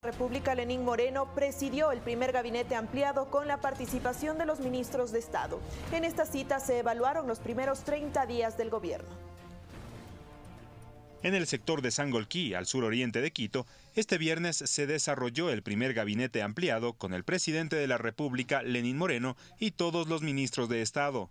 República Lenín Moreno presidió el primer gabinete ampliado con la participación de los ministros de Estado. En esta cita se evaluaron los primeros 30 días del gobierno. En el sector de Sangolquí, al suroriente de Quito, este viernes se desarrolló el primer gabinete ampliado con el presidente de la República, Lenín Moreno, y todos los ministros de Estado.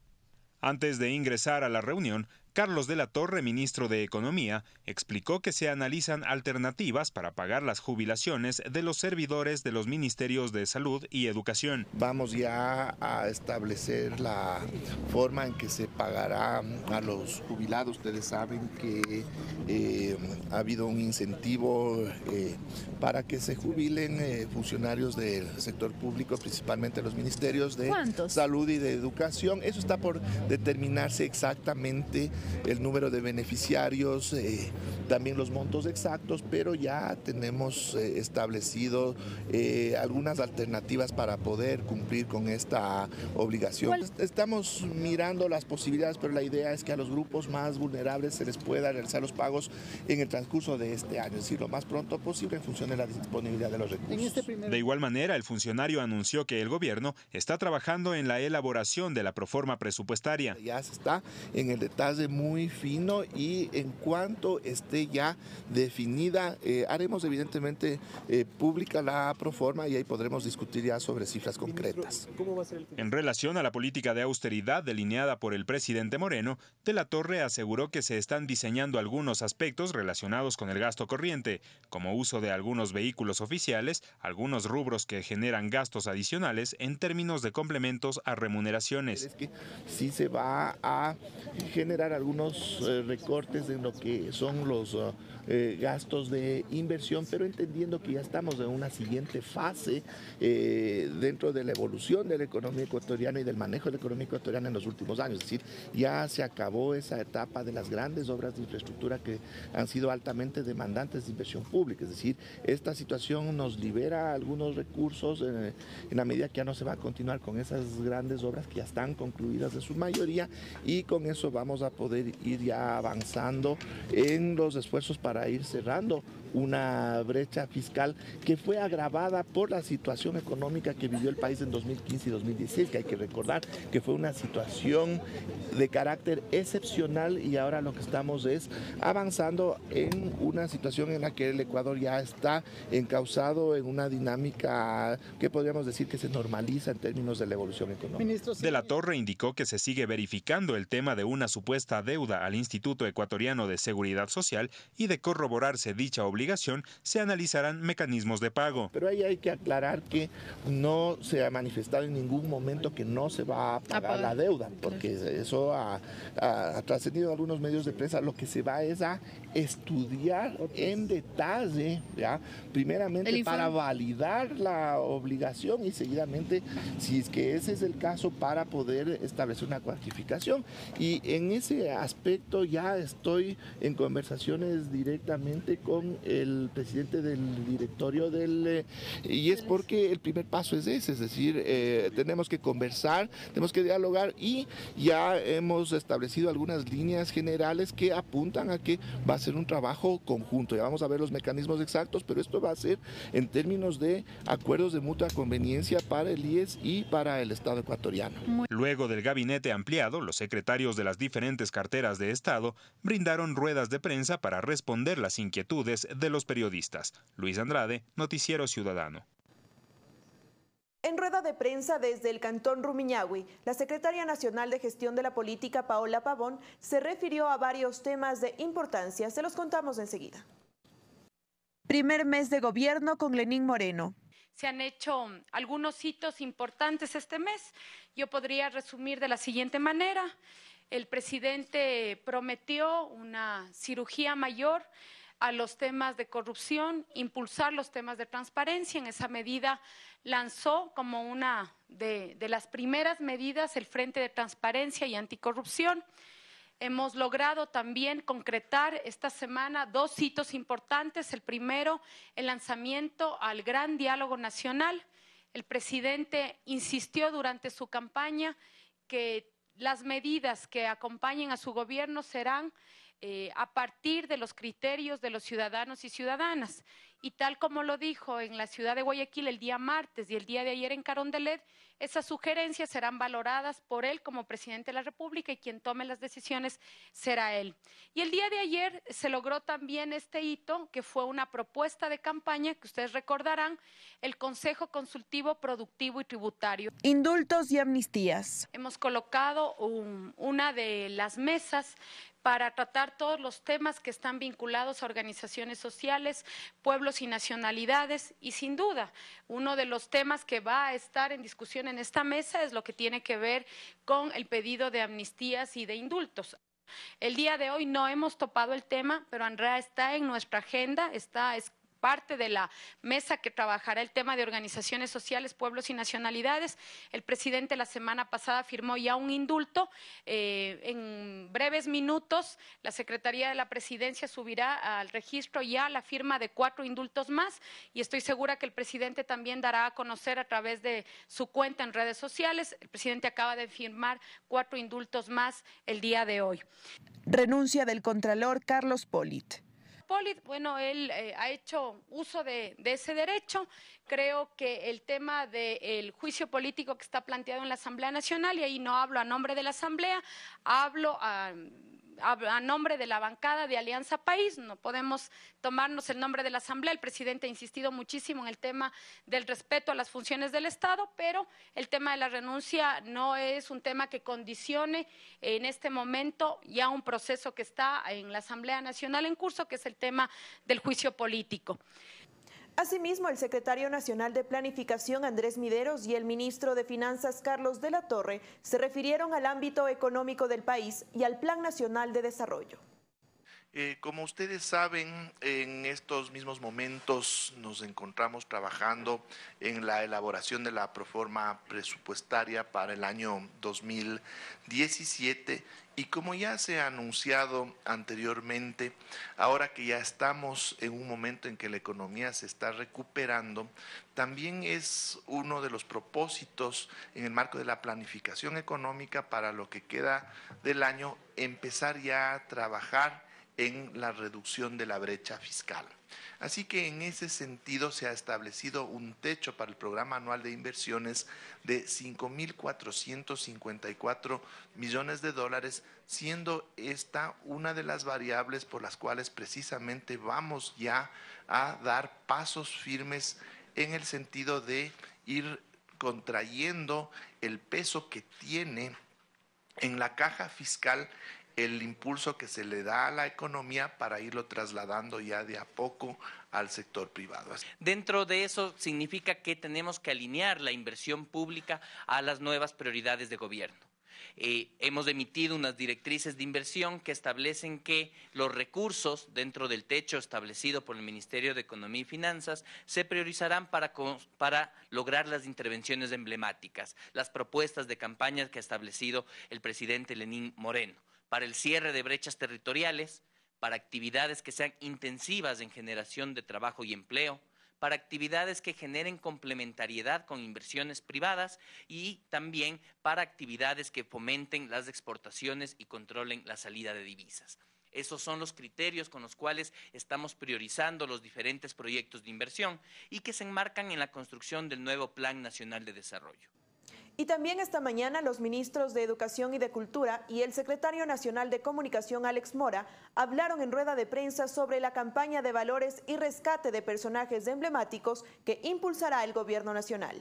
Antes de ingresar a la reunión, Carlos de la Torre, ministro de Economía, explicó que se analizan alternativas para pagar las jubilaciones de los servidores de los ministerios de Salud y Educación. Vamos ya a establecer la forma en que se pagará a los jubilados. Ustedes saben que ha habido un incentivo para que se jubilen funcionarios del sector público, principalmente los ministerios de Salud y de Educación. Eso está por determinarse exactamente el número de beneficiarios, también los montos exactos, pero ya tenemos establecido algunas alternativas para poder cumplir con esta obligación. Estamos mirando las posibilidades, pero la idea es que a los grupos más vulnerables se les pueda realizar los pagos en el transcurso de este año, es decir, lo más pronto posible en función de la disponibilidad de los recursos. De igual manera, el funcionario anunció que el gobierno está trabajando en la elaboración de la proforma presupuestaria. Ya se está en el detalle muy fino y en cuanto esté ya definida, haremos evidentemente pública la proforma y ahí podremos discutir ya sobre cifras concretas. En relación a la política de austeridad delineada por el presidente Moreno, de la Torre aseguró que se están diseñando algunos aspectos relacionados con el gasto corriente, como uso de algunos vehículos oficiales, algunos rubros que generan gastos adicionales en términos de complementos a remuneraciones. Es que sí se va a generar algunos recortes en lo que son los gastos de inversión, pero entendiendo que ya estamos en una siguiente fase dentro de la evolución de la economía ecuatoriana y del manejo de la economía ecuatoriana en los últimos años. Es decir, ya se acabó esa etapa de las grandes obras de infraestructura que han sido altamente demandantes de inversión pública. Es decir, esta situación nos libera algunos recursos en la medida que ya no se va a continuar con esas grandes obras que ya están concluidas en su mayoría, y con eso vamos a poder ir ya avanzando en los esfuerzos para ir cerrando una brecha fiscal que fue agravada por la situación económica que vivió el país en 2015 y 2016, que hay que recordar que fue una situación de carácter excepcional, y ahora lo que estamos es avanzando en una situación en la que el Ecuador ya está encauzado en una dinámica que podríamos decir que se normaliza en términos de la evolución económica. De la Torre indicó que se sigue verificando el tema de una supuesta deuda al Instituto Ecuatoriano de Seguridad Social y de corroborarse dicha obligación se analizarán mecanismos de pago. Pero ahí hay que aclarar que no se ha manifestado en ningún momento que no se va a pagar la deuda, porque eso ha trascendido algunos medios de prensa. Lo que se va es a estudiar en detalle, ¿ya? Primeramente para validar la obligación y seguidamente, si es que ese es el caso, para poder establecer una cuantificación. Y en ese aspecto ya estoy en conversaciones directamente con el presidente del directorio y es porque el primer paso es ese, es decir, tenemos que conversar, tenemos que dialogar, y ya hemos establecido algunas líneas generales que apuntan a que va a ser un trabajo conjunto. Ya vamos a ver los mecanismos exactos, pero esto va a ser en términos de acuerdos de mutua conveniencia para el IES y para el Estado ecuatoriano. Luego del gabinete ampliado, los secretarios de las diferentes carteras de Estado brindaron ruedas de prensa para responder las inquietudes de los periodistas. Luis Andrade, Noticiero Ciudadano. En rueda de prensa desde el Cantón Rumiñahui, la secretaria nacional de Gestión de la Política, Paola Pavón, se refirió a varios temas de importancia. Se los contamos enseguida. Primer mes de gobierno con Lenín Moreno. Se han hecho algunos hitos importantes este mes. Yo podría resumir de la siguiente manera. El presidente prometió una cirugía mayor a los temas de corrupción, impulsar los temas de transparencia. En esa medida lanzó como una de las primeras medidas el Frente de Transparencia y Anticorrupción. Hemos logrado también concretar esta semana dos hitos importantes. El primero, el lanzamiento al Gran Diálogo Nacional. El presidente insistió durante su campaña que las medidas que acompañen a su gobierno serán a partir de los criterios de los ciudadanos y ciudadanas. y tal como lo dijo en la ciudad de Guayaquil el día martes y el día de ayer en Carondelet, esas sugerencias serán valoradas por él como presidente de la República y quien tome las decisiones será él. Y el día de ayer se logró también este hito, que fue una propuesta de campaña que ustedes recordarán, el Consejo Consultivo Productivo y Tributario. Indultos y amnistías. Hemos colocado una de las mesas para tratar todos los temas que están vinculados a organizaciones sociales, pueblos y nacionalidades, y sin duda, uno de los temas que va a estar en discusión en esta mesa es lo que tiene que ver con el pedido de amnistías y de indultos. El día de hoy no hemos topado el tema, pero Andrea está en nuestra agenda, es parte de la mesa que trabajará el tema de organizaciones sociales, pueblos y nacionalidades. El presidente la semana pasada firmó ya un indulto. En breves minutos, la Secretaría de la Presidencia subirá al registro ya la firma de 4 indultos más y estoy segura que el presidente también dará a conocer a través de su cuenta en redes sociales. El presidente acaba de firmar 4 indultos más el día de hoy. Renuncia del contralor Carlos Polit. Bueno, él ha hecho uso de ese derecho. Creo que el tema del juicio político que está planteado en la Asamblea Nacional, y ahí no hablo a nombre de la Asamblea, hablo a nombre de la bancada de Alianza País, no podemos tomarnos el nombre de la Asamblea. El presidente ha insistido muchísimo en el tema del respeto a las funciones del Estado, pero el tema de la renuncia no es un tema que condicione en este momento ya un proceso que está en la Asamblea Nacional en curso, que es el tema del juicio político. Asimismo, el secretario nacional de Planificación, Andrés Mideros, y el ministro de Finanzas, Carlos de la Torre, se refirieron al ámbito económico del país y al Plan Nacional de Desarrollo. Como ustedes saben, en estos mismos momentos nos encontramos trabajando en la elaboración de la proforma presupuestaria para el año 2017 y como ya se ha anunciado anteriormente, ahora que ya estamos en un momento en que la economía se está recuperando, también es uno de los propósitos en el marco de la planificación económica para lo que queda del año, empezar ya a trabajar en la reducción de la brecha fiscal. Así que en ese sentido se ha establecido un techo para el programa anual de inversiones de 5.454 millones de dólares, siendo esta una de las variables por las cuales precisamente vamos ya a dar pasos firmes en el sentido de ir contrayendo el peso que tiene en la caja fiscal el impulso que se le da a la economía para irlo trasladando ya de a poco al sector privado. Dentro de eso significa que tenemos que alinear la inversión pública a las nuevas prioridades de gobierno. Hemos emitido unas directrices de inversión que establecen que los recursos dentro del techo establecido por el Ministerio de Economía y Finanzas se priorizarán para lograr las intervenciones emblemáticas, las propuestas de campaña que ha establecido el presidente Lenín Moreno, para el cierre de brechas territoriales, para actividades que sean intensivas en generación de trabajo y empleo, para actividades que generen complementariedad con inversiones privadas y también para actividades que fomenten las exportaciones y controlen la salida de divisas. Esos son los criterios con los cuales estamos priorizando los diferentes proyectos de inversión y que se enmarcan en la construcción del nuevo Plan Nacional de Desarrollo. Y también esta mañana los ministros de Educación y de Cultura y el secretario nacional de Comunicación, Alex Mora, hablaron en rueda de prensa sobre la campaña de valores y rescate de personajes emblemáticos que impulsará el gobierno nacional.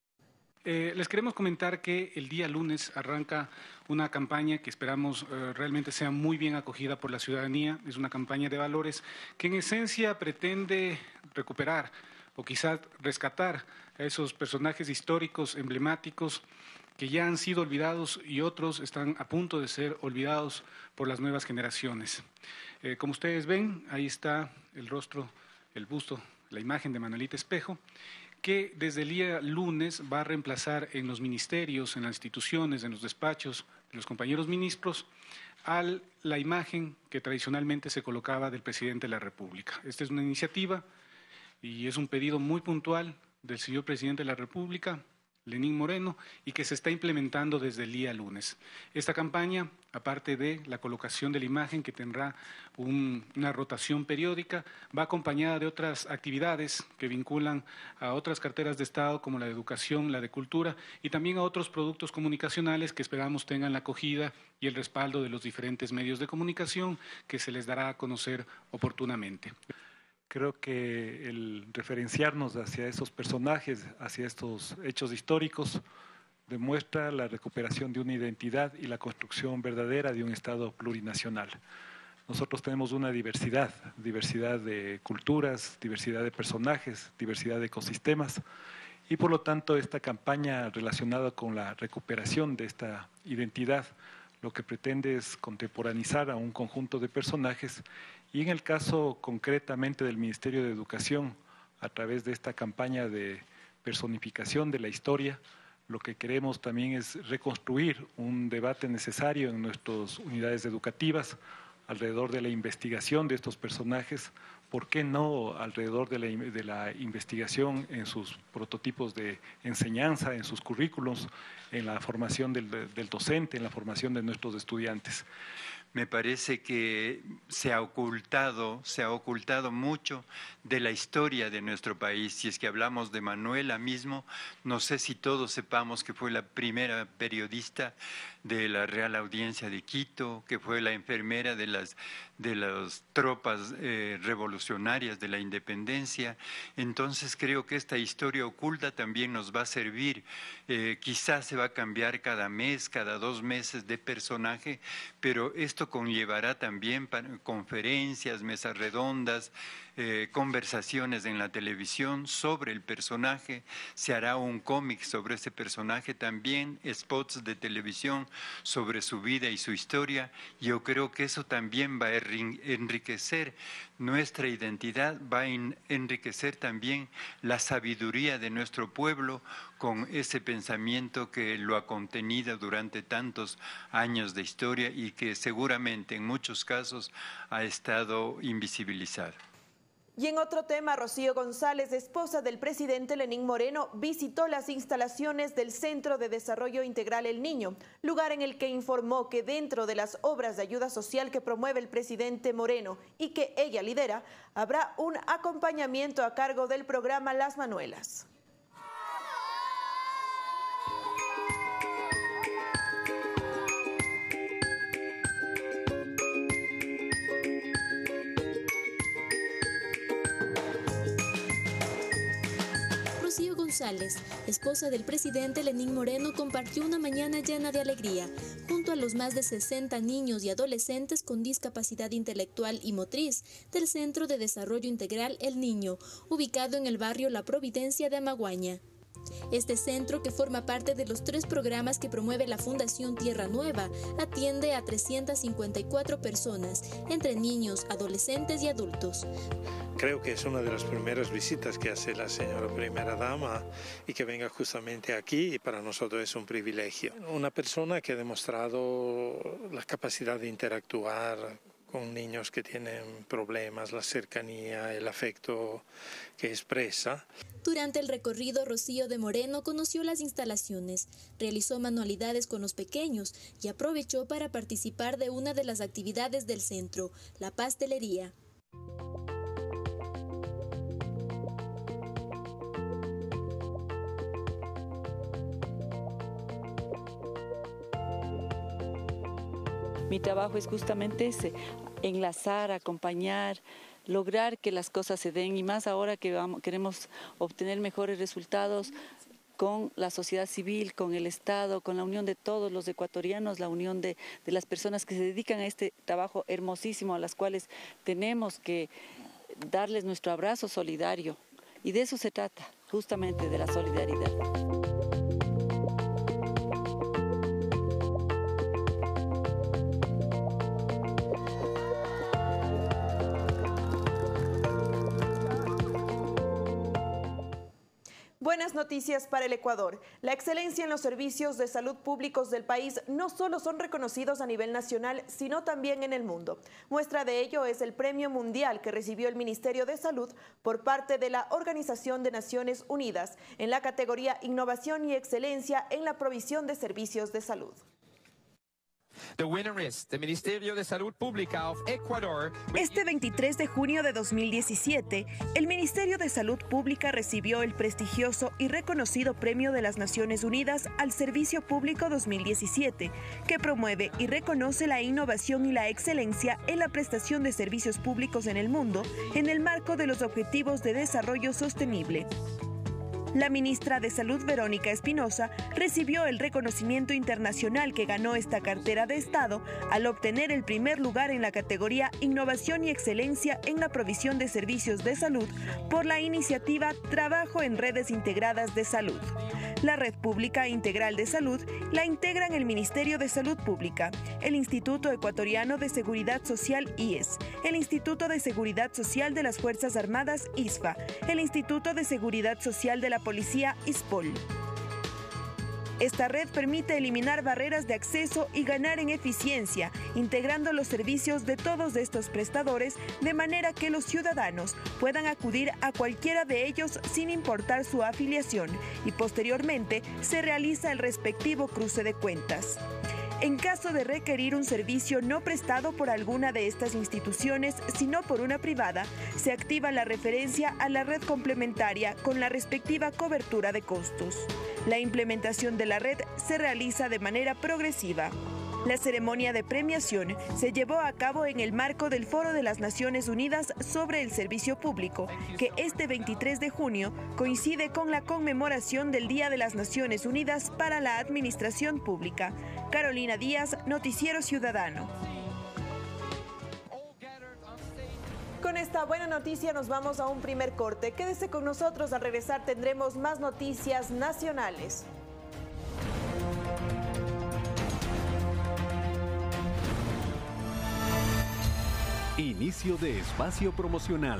Les queremos comentar que el día lunes arranca una campaña que esperamos realmente sea muy bien acogida por la ciudadanía. Es una campaña de valores que en esencia pretende recuperar o quizás rescatar a esos personajes históricos emblemáticos que ya han sido olvidados y otros están a punto de ser olvidados por las nuevas generaciones. Como ustedes ven, ahí está el rostro, el busto, la imagen de Manuelita Espejo, que desde el día lunes va a reemplazar en los ministerios, en las instituciones, en los despachos de los compañeros ministros, a la imagen que tradicionalmente se colocaba del presidente de la República. Esta es una iniciativa y es un pedido muy puntual del señor presidente de la República Lenín Moreno y que se está implementando desde el día lunes. Esta campaña, aparte de la colocación de la imagen que tendrá una rotación periódica, va acompañada de otras actividades que vinculan a otras carteras de Estado como la de educación, la de cultura y también a otros productos comunicacionales que esperamos tengan la acogida y el respaldo de los diferentes medios de comunicación que se les dará a conocer oportunamente. Creo que el referenciarnos hacia esos personajes, hacia estos hechos históricos, demuestra la recuperación de una identidad y la construcción verdadera de un Estado plurinacional. Nosotros tenemos una diversidad de culturas, diversidad de personajes, diversidad de ecosistemas, y por lo tanto esta campaña relacionada con la recuperación de esta identidad lo que pretende es contemporaneizar a un conjunto de personajes. Y en el caso concretamente del Ministerio de Educación, a través de esta campaña de personificación de la historia, lo que queremos también es reconstruir un debate necesario en nuestras unidades educativas alrededor de la investigación de estos personajes, ¿por qué no alrededor de la investigación en sus prototipos de enseñanza, en sus currículos, en la formación del docente, en la formación de nuestros estudiantes? Me parece que se ha ocultado mucho de la historia de nuestro país. Si es que hablamos de Manuela mismo, no sé si todos sepamos que fue la primera periodista de la Real Audiencia de Quito, que fue la enfermera de las tropas revolucionarias de la independencia. Entonces creo que esta historia oculta también nos va a servir. Quizás se va a cambiar cada mes, cada 2 meses de personaje, pero esto conllevará también conferencias, mesas redondas, conversaciones en la televisión sobre el personaje, se hará un cómic sobre ese personaje también, spots de televisión sobre su vida y su historia. Yo creo que eso también va a enriquecer nuestra identidad, va a enriquecer también la sabiduría de nuestro pueblo con ese pensamiento que lo ha contenido durante tantos años de historia y que seguramente en muchos casos ha estado invisibilizado. Y en otro tema, Rocío González, esposa del presidente Lenín Moreno, visitó las instalaciones del Centro de Desarrollo Integral El Niño, lugar en el que informó que dentro de las obras de ayuda social que promueve el presidente Moreno y que ella lidera, habrá un acompañamiento a cargo del programa Las Manuelas. Rocío González, esposa del presidente Lenín Moreno, compartió una mañana llena de alegría junto a los más de 60 niños y adolescentes con discapacidad intelectual y motriz del Centro de Desarrollo Integral El Niño, ubicado en el barrio La Providencia de Amaguaña. Este centro, que forma parte de los 3 programas que promueve la Fundación Tierra Nueva, atiende a 354 personas, entre niños, adolescentes y adultos. Creo que es una de las primeras visitas que hace la señora primera dama y que venga justamente aquí, y para nosotros es un privilegio. Una persona que ha demostrado la capacidad de interactuar con niños que tienen problemas, la cercanía, el afecto que expresa. Durante el recorrido, Rocío de Moreno conoció las instalaciones, realizó manualidades con los pequeños y aprovechó para participar de una de las actividades del centro, la pastelería. Mi trabajo es justamente ese, enlazar, acompañar, lograr que las cosas se den, y más ahora que queremos obtener mejores resultados con la sociedad civil, con el Estado, con la unión de todos los ecuatorianos, la unión de las personas que se dedican a este trabajo hermosísimo, a las cuales tenemos que darles nuestro abrazo solidario. Y de eso se trata, justamente de la solidaridad. Buenas noticias para el Ecuador. La excelencia en los servicios de salud públicos del país no solo son reconocidos a nivel nacional, sino también en el mundo. Muestra de ello es el Premio Mundial que recibió el Ministerio de Salud por parte de la Organización de Naciones Unidas en la categoría Innovación y Excelencia en la provisión de servicios de salud. The winner is the Ministerio de Salud Pública of Ecuador. Este 23 de junio de 2017, el Ministerio de Salud Pública recibió el prestigioso y reconocido Premio de las Naciones Unidas al Servicio Público 2017, que promueve y reconoce la innovación y la excelencia en la prestación de servicios públicos en el mundo en el marco de los Objetivos de Desarrollo Sostenible. La ministra de Salud, Verónica Espinosa, recibió el reconocimiento internacional que ganó esta cartera de Estado al obtener el primer lugar en la categoría Innovación y Excelencia en la provisión de servicios de salud por la iniciativa Trabajo en Redes Integradas de Salud. La Red Pública Integral de Salud la integran el Ministerio de Salud Pública, el Instituto Ecuatoriano de Seguridad Social IES, el Instituto de Seguridad Social de las Fuerzas Armadas ISFA, el Instituto de Seguridad Social de la Policía ISPOL. Esta red permite eliminar barreras de acceso y ganar en eficiencia, integrando los servicios de todos estos prestadores de manera que los ciudadanos puedan acudir a cualquiera de ellos sin importar su afiliación y posteriormente se realiza el respectivo cruce de cuentas. En caso de requerir un servicio no prestado por alguna de estas instituciones, sino por una privada, se activa la referencia a la red complementaria con la respectiva cobertura de costos. La implementación de la red se realiza de manera progresiva. La ceremonia de premiación se llevó a cabo en el marco del Foro de las Naciones Unidas sobre el Servicio Público, que este 23 de junio coincide con la conmemoración del Día de las Naciones Unidas para la Administración Pública. Carolina Díaz, Noticiero Ciudadano. Con esta buena noticia nos vamos a un primer corte. Quédese con nosotros, al regresar tendremos más noticias nacionales. Inicio de espacio promocional.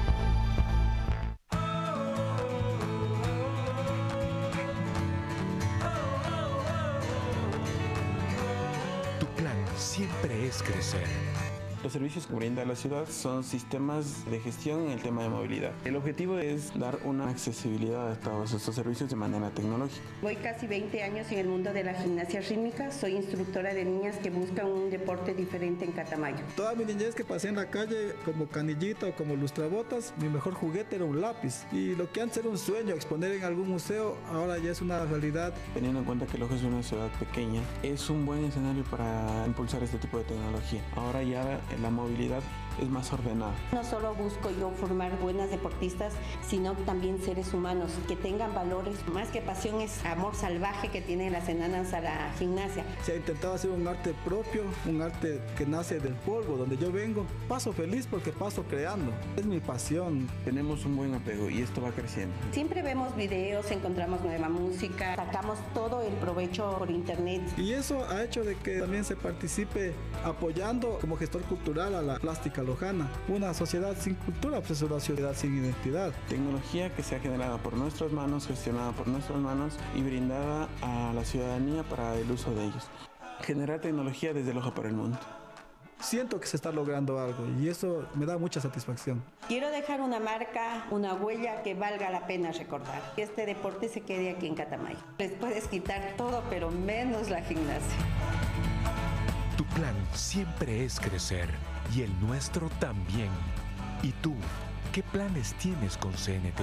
Tu plan siempre es crecer. Los servicios que brinda la ciudad son sistemas de gestión en el tema de movilidad. El objetivo es dar una accesibilidad a todos estos servicios de manera tecnológica. Voy casi 20 años en el mundo de la gimnasia rítmica. Soy instructora de niñas que buscan un deporte diferente en Catamayo. Toda mi niñez que pasé en la calle como canillita o como lustrabotas, mi mejor juguete era un lápiz. Y lo que antes era un sueño, exponer en algún museo, ahora ya es una realidad. Teniendo en cuenta que Loja es una ciudad pequeña, es un buen escenario para impulsar este tipo de tecnología. Ahora ya la movilidad es más ordenada. No solo busco yo formar buenas deportistas, sino también seres humanos que tengan valores. Más que pasión es amor salvaje que tienen las enanas a la gimnasia. Se ha intentado hacer un arte propio, un arte que nace del polvo, donde yo vengo. Paso feliz porque paso creando. Es mi pasión. Tenemos un buen apego y esto va creciendo. Siempre vemos videos, encontramos nueva música, sacamos todo el provecho por internet. Y eso ha hecho de que también se participe apoyando como gestor cultural a la plástica lojana. Una sociedad sin cultura pues es una sociedad sin identidad. Tecnología que se ha generado por nuestras manos, gestionada por nuestras manos y brindada a la ciudadanía para el uso de ellos. Generar tecnología desde Loja para el mundo. Siento que se está logrando algo y eso me da mucha satisfacción. Quiero dejar una marca, una huella que valga la pena recordar. Que este deporte se quede aquí en Catamayo. Les puedes quitar todo, pero menos la gimnasia. Tu plan siempre es crecer y el nuestro también. ¿Y tú, qué planes tienes con CNT?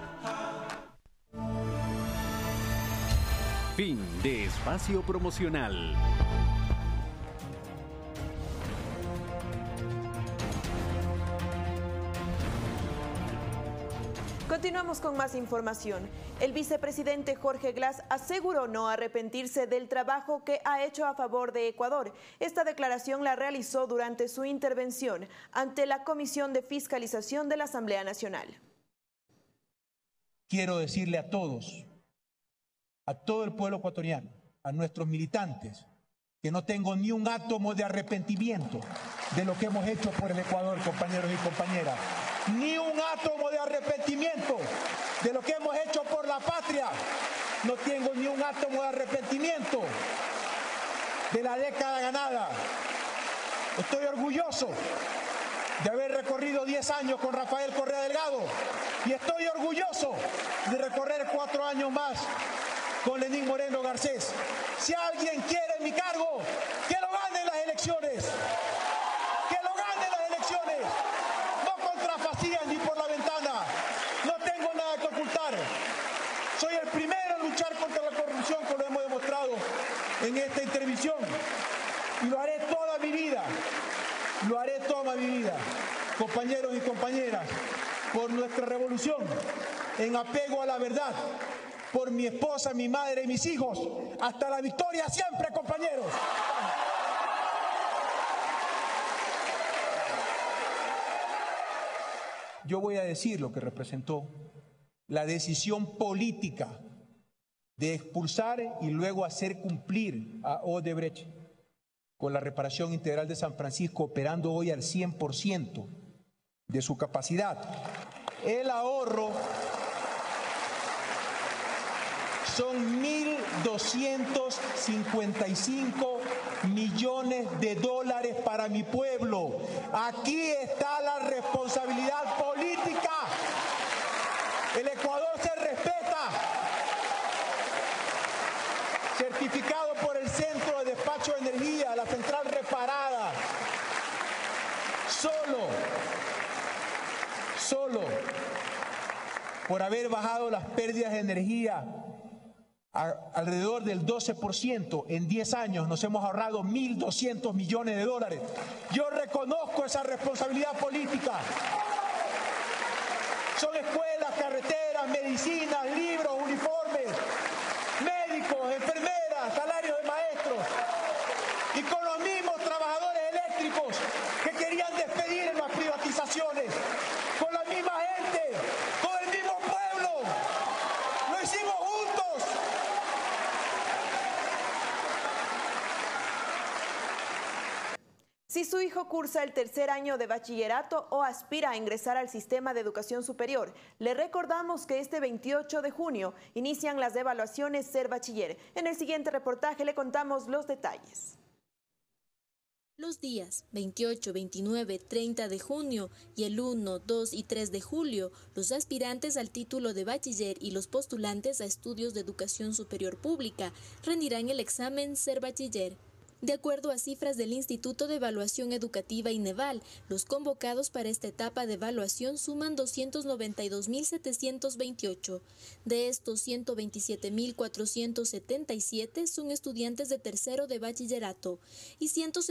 Fin de espacio promocional. Continuamos con más información. El vicepresidente Jorge Glass aseguró no arrepentirse del trabajo que ha hecho a favor de Ecuador. Esta declaración la realizó durante su intervención ante la Comisión de Fiscalización de la Asamblea Nacional. Quiero decirle a todos, a todo el pueblo ecuatoriano, a nuestros militantes, que no tengo ni un átomo de arrepentimiento de lo que hemos hecho por el Ecuador, compañeros y compañeras. Ni un átomo de arrepentimiento de lo que hemos hecho por la la patria. No tengo ni un átomo de arrepentimiento de la década ganada. Estoy orgulloso de haber recorrido 10 años con Rafael Correa Delgado y estoy orgulloso de recorrer 4 años más con Lenín Moreno Garcés. Si alguien quiere mi cargo, que lo gane en las elecciones. Que lo gane en las elecciones. No contra Facías ni por la ventana. No tengo nada que ocultar. Soy el primero en luchar contra la corrupción, como lo hemos demostrado en esta intervención. Y lo haré toda mi vida. Lo haré toda mi vida, compañeros y compañeras, por nuestra revolución, en apego a la verdad, por mi esposa, mi madre y mis hijos, hasta la victoria siempre, compañeros. Yo voy a decir lo que representó la decisión política de expulsar y luego hacer cumplir a Odebrecht con la reparación integral de San Francisco, operando hoy al 100% de su capacidad. El ahorro son 1.255 millones de dólares para mi pueblo. Aquí está la responsabilidad política. El Ecuador se respeta. Certificado por el Centro de Despacho de Energía, la central reparada. Solo por haber bajado las pérdidas de energía alrededor del 12%, en 10 años nos hemos ahorrado 1.200 millones de dólares. Yo reconozco esa responsabilidad política. Son escuelas, carreteras, medicinas, libros, uniformes, médicos, enfermeras, salarios de maestros. Y con los mismos trabajadores eléctricos que querían despedir en las privatizaciones. Con la misma gente, con el mismo pueblo. Lo hicimos juntos. Si su hijo cursa el tercer año de bachillerato o aspira a ingresar al sistema de educación superior, le recordamos que este 28 de junio inician las evaluaciones Ser Bachiller. En el siguiente reportaje le contamos los detalles. Los días 28, 29, 30 de junio y el 1, 2 y 3 de julio, los aspirantes al título de bachiller y los postulantes a estudios de educación superior pública rendirán el examen Ser Bachiller. De acuerdo a cifras del Instituto de Evaluación Educativa INEVAL, los convocados para esta etapa de evaluación suman 292.728. De estos, 127.477 son estudiantes de tercero de bachillerato y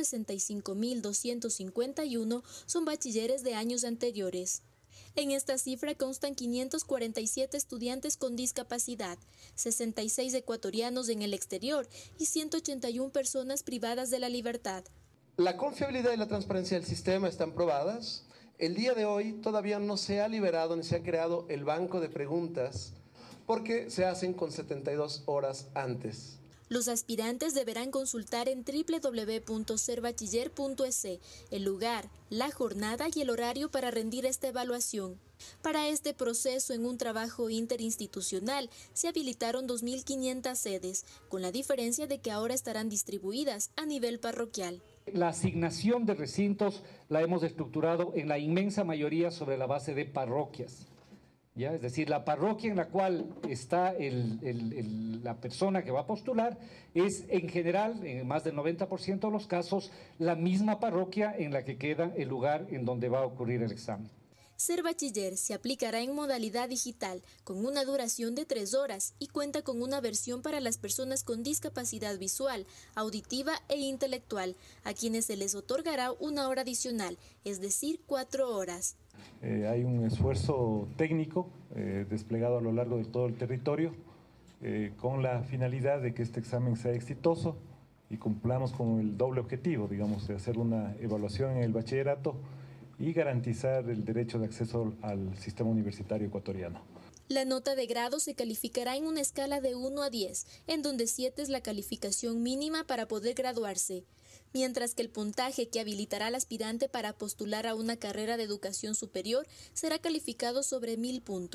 165.251 son bachilleres de años anteriores. En esta cifra constan 547 estudiantes con discapacidad, 66 ecuatorianos en el exterior y 181 personas privadas de la libertad. La confiabilidad y la transparencia del sistema están probadas. El día de hoy todavía no se ha liberado ni se ha creado el banco de preguntas porque se hacen con 72 horas antes. Los aspirantes deberán consultar en www.serbachiller.es el lugar, la jornada y el horario para rendir esta evaluación. Para este proceso, en un trabajo interinstitucional, se habilitaron 2.500 sedes, con la diferencia de que ahora estarán distribuidas a nivel parroquial. La asignación de recintos la hemos estructurado en la inmensa mayoría sobre la base de parroquias. ¿Ya? Es decir, la parroquia en la cual está la persona que va a postular es en general, en más del 90% de los casos, la misma parroquia en la que queda el lugar en donde va a ocurrir el examen. Ser Bachiller se aplicará en modalidad digital, con una duración de 3 horas y cuenta con una versión para las personas con discapacidad visual, auditiva e intelectual, a quienes se les otorgará una hora adicional, es decir, 4 horas. Hay un esfuerzo técnico desplegado a lo largo de todo el territorio con la finalidad de que este examen sea exitoso y cumplamos con el doble objetivo, digamos, de hacer una evaluación en el bachillerato y garantizar el derecho de acceso al sistema universitario ecuatoriano. La nota de grado se calificará en una escala de 1 a 10, en donde 7 es la calificación mínima para poder graduarse, mientras que el puntaje que habilitará al aspirante para postular a una carrera de educación superior será calificado sobre 1000 puntos.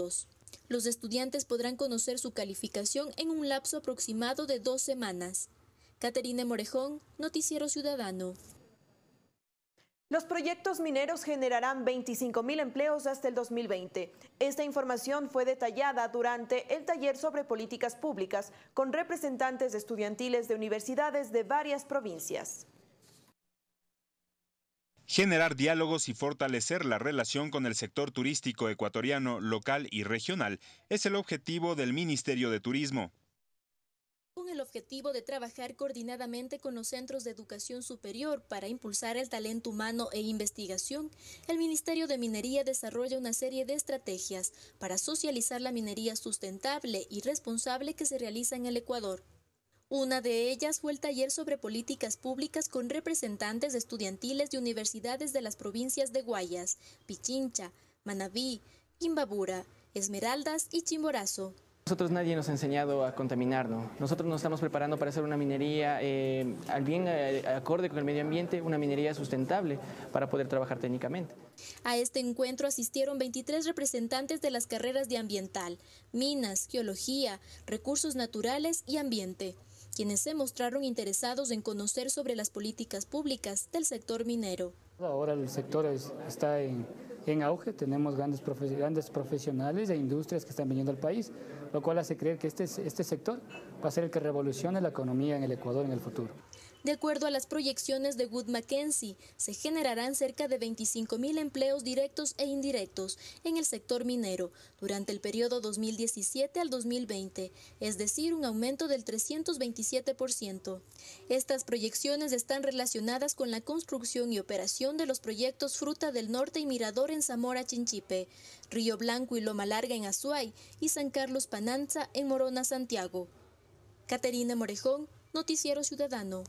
Los estudiantes podrán conocer su calificación en un lapso aproximado de 2 semanas. Caterine Morejón, Noticiero Ciudadano. Los proyectos mineros generarán 25.000 empleos hasta el 2020. Esta información fue detallada durante el taller sobre políticas públicas con representantes estudiantiles de universidades de varias provincias. Generar diálogos y fortalecer la relación con el sector turístico ecuatoriano, local y regional es el objetivo del Ministerio de Turismo. Con el objetivo de trabajar coordinadamente con los centros de educación superior para impulsar el talento humano e investigación, el Ministerio de Minería desarrolla una serie de estrategias para socializar la minería sustentable y responsable que se realiza en el Ecuador. Una de ellas fue el taller sobre políticas públicas con representantes estudiantiles de universidades de las provincias de Guayas, Pichincha, Manabí, Imbabura, Esmeraldas y Chimborazo. Nosotros nadie nos ha enseñado a contaminarnos. Nosotros nos estamos preparando para hacer una minería acorde con el medio ambiente, una minería sustentable para poder trabajar técnicamente. A este encuentro asistieron 23 representantes de las carreras de ambiental, minas, geología, recursos naturales y ambiente, quienes se mostraron interesados en conocer sobre las políticas públicas del sector minero. Ahora el sector está en auge, tenemos grandes profesionales e industrias que están viniendo al país, lo cual hace creer que este sector va a ser el que revolucione la economía en el Ecuador en el futuro. De acuerdo a las proyecciones de Wood Mackenzie, se generarán cerca de 25.000 empleos directos e indirectos en el sector minero durante el periodo 2017 al 2020, es decir, un aumento del 327%. Estas proyecciones están relacionadas con la construcción y operación de los proyectos Fruta del Norte y Mirador en Zamora Chinchipe, Río Blanco y Loma Larga en Azuay y San Carlos Pananza en Morona, Santiago. Caterine Morejón, Noticiero Ciudadano.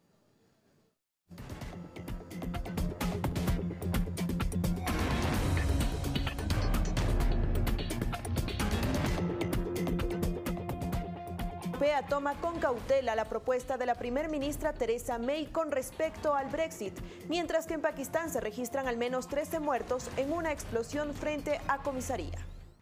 Europea toma con cautela la propuesta de la primer ministra Theresa May con respecto al Brexit, mientras que en Pakistán se registran al menos 13 muertos en una explosión frente a comisaría.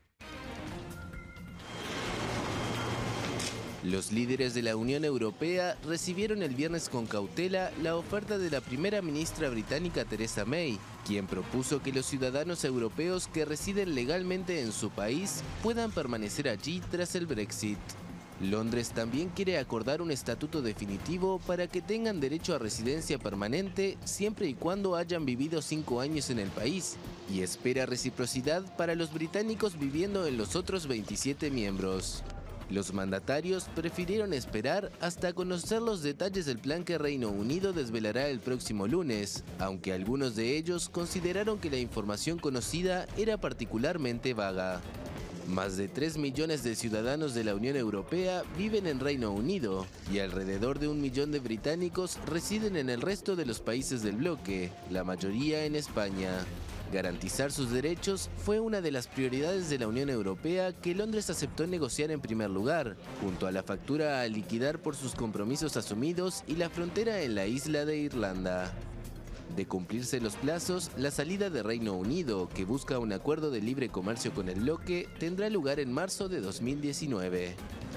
Los líderes de la Unión Europea recibieron el viernes con cautela la oferta de la primera ministra británica Theresa May, quien propuso que los ciudadanos europeos que residen legalmente en su país puedan permanecer allí tras el Brexit. Londres también quiere acordar un estatuto definitivo para que tengan derecho a residencia permanente siempre y cuando hayan vivido 5 años en el país, y espera reciprocidad para los británicos viviendo en los otros 27 miembros. Los mandatarios prefirieron esperar hasta conocer los detalles del plan que Reino Unido desvelará el próximo lunes, aunque algunos de ellos consideraron que la información conocida era particularmente vaga. Más de 3 millones de ciudadanos de la Unión Europea viven en Reino Unido y alrededor de 1 millón de británicos residen en el resto de los países del bloque, la mayoría en España. Garantizar sus derechos fue una de las prioridades de la Unión Europea que Londres aceptó negociar en primer lugar, junto a la factura a liquidar por sus compromisos asumidos y la frontera en la isla de Irlanda. De cumplirse los plazos, la salida de Reino Unido, que busca un acuerdo de libre comercio con el bloque, tendrá lugar en marzo de 2019.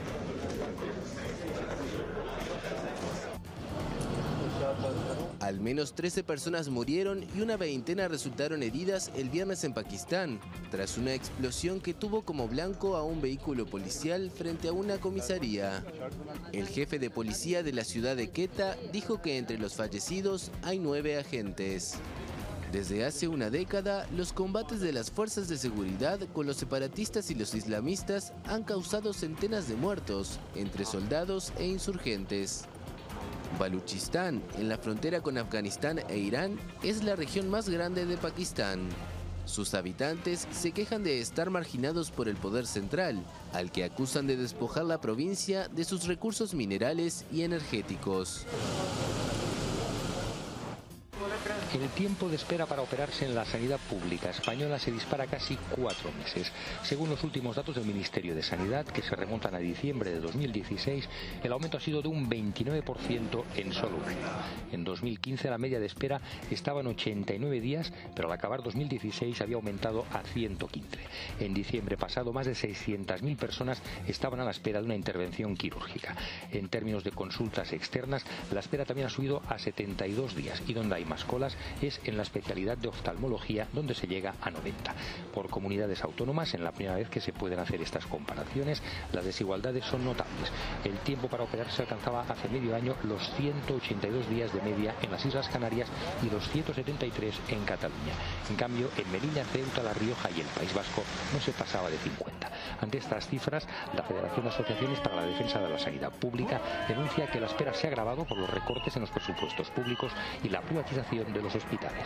Al menos 13 personas murieron y una veintena resultaron heridas el viernes en Pakistán, tras una explosión que tuvo como blanco a un vehículo policial frente a una comisaría. El jefe de policía de la ciudad de Quetta dijo que entre los fallecidos hay 9 agentes. Desde hace una década, los combates de las fuerzas de seguridad con los separatistas y los islamistas han causado centenas de muertos entre soldados e insurgentes. Baluchistán, en la frontera con Afganistán e Irán, es la región más grande de Pakistán. Sus habitantes se quejan de estar marginados por el poder central, al que acusan de despojar la provincia de sus recursos minerales y energéticos. El tiempo de espera para operarse en la sanidad pública española se dispara casi 4 meses. Según los últimos datos del Ministerio de Sanidad, que se remontan a diciembre de 2016, el aumento ha sido de un 29% en solo un año. En 2015 la media de espera estaba en 89 días, pero al acabar 2016 había aumentado a 115. En diciembre pasado, más de 600.000 personas estaban a la espera de una intervención quirúrgica. En términos de consultas externas, la espera también ha subido a 72 días y donde hay más colas es en la especialidad de oftalmología, donde se llega a 90. Por comunidades autónomas, en la primera vez que se pueden hacer estas comparaciones, las desigualdades son notables. El tiempo para operarse alcanzaba hace medio año los 182 días de media en las Islas Canarias y los 173 en Cataluña. En cambio, en Melilla, Ceuta, La Rioja y el País Vasco no se pasaba de 50. Ante estas cifras, la Federación de Asociaciones para la Defensa de la Sanidad Pública denuncia que la espera se ha agravado por los recortes en los presupuestos públicos y la privatización de los hospitales.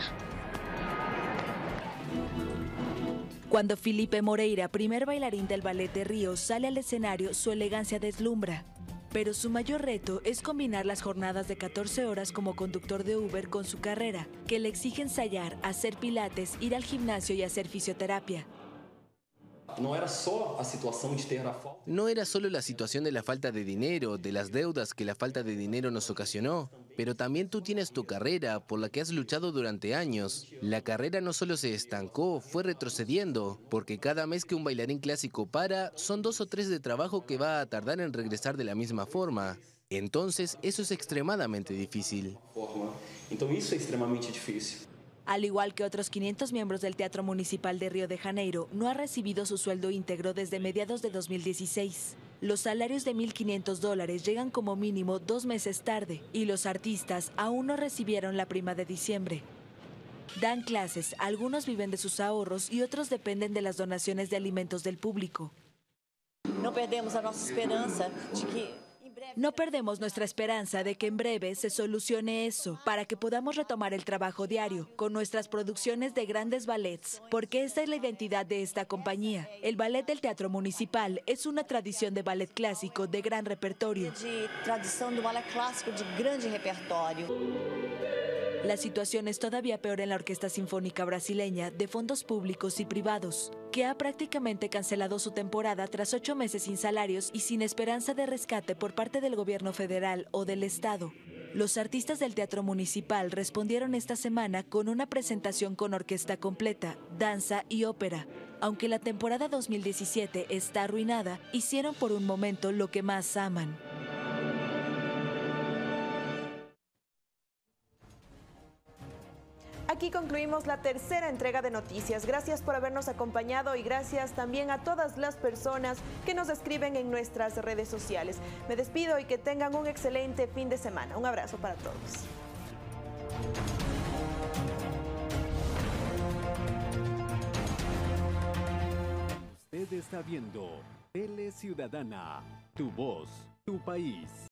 Cuando Felipe Moreira, primer bailarín del Ballet de Río, sale al escenario, su elegancia deslumbra. Pero su mayor reto es combinar las jornadas de 14 horas como conductor de Uber con su carrera, que le exige ensayar, hacer pilates, ir al gimnasio y hacer fisioterapia. No era solo la situación de la falta de dinero, de las deudas que la falta de dinero nos ocasionó, pero también tú tienes tu carrera por la que has luchado durante años. La carrera no solo se estancó, fue retrocediendo, porque cada mes que un bailarín clásico para, son 2 o 3 de trabajo que va a tardar en regresar de la misma forma. Entonces, eso es extremadamente difícil. Al igual que otros 500 miembros del Teatro Municipal de Río de Janeiro, no ha recibido su sueldo íntegro desde mediados de 2016. Los salarios de $1.500 llegan como mínimo 2 meses tarde y los artistas aún no recibieron la prima de diciembre. Dan clases, algunos viven de sus ahorros y otros dependen de las donaciones de alimentos del público. No perdemos nuestra esperanza de que en breve se solucione eso, para que podamos retomar el trabajo diario con nuestras producciones de grandes ballets, porque esta es la identidad de esta compañía. El ballet del Teatro Municipal es una tradición de ballet clásico de gran repertorio. La situación es todavía peor en la Orquesta Sinfónica Brasileña de fondos públicos y privados, que ha prácticamente cancelado su temporada tras 8 meses sin salarios y sin esperanza de rescate por parte del gobierno federal o del Estado. Los artistas del Teatro Municipal respondieron esta semana con una presentación con orquesta completa, danza y ópera. Aunque la temporada 2017 está arruinada, hicieron por un momento lo que más aman. Aquí concluimos la tercera entrega de Noticias. Gracias por habernos acompañado y gracias también a todas las personas que nos escriben en nuestras redes sociales. Me despido y que tengan un excelente fin de semana. Un abrazo para todos. Usted está viendo Tele Ciudadana, tu voz, tu país.